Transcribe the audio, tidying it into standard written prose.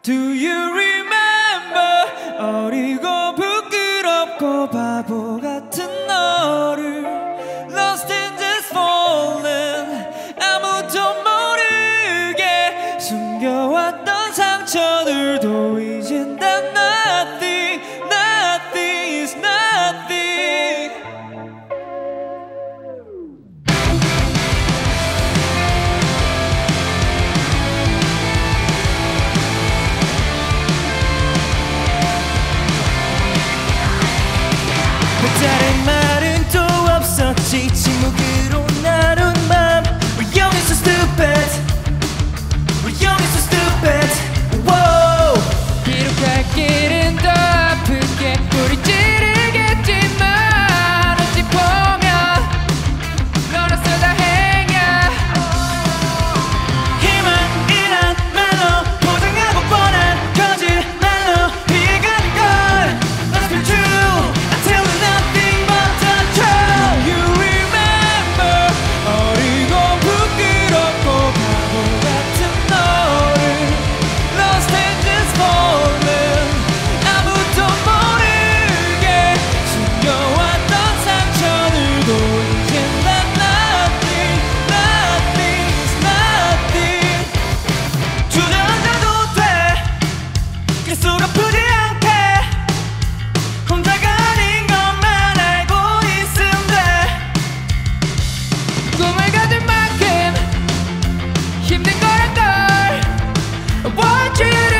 Do you remember 어리고 부끄럽고 바보 같은 너를 Lost and just fallen 아무도 모르게 숨겨왔던 상처들도 이젠 다 nothing Nothing is nothing 다른 말은 또 없었지 침묵으로 나눈 맘 We're young and so stupid We're young and so stupid Whoa. 비록 갈 길은 더 아프게 우리 찌르겠지만 어찌 보면 너로서 다행이야 희망이란 말로 포장하고 뻔한 거짓말로 피해가는 걸 Let's be true I tell you nothing but the truth You remember 어리고 부끄럽고 바보 같은 너를 Lost and just fallen 아무도 모르게 숨겨왔던 상처들도 이젠 다 nothing Nothing is nothing 주저앉아도 돼 계속 아프지 않게 혼자가 아닌 것만 알고 있으면 돼 꿈을 가진 만큼 힘든 거란 걸 I want you to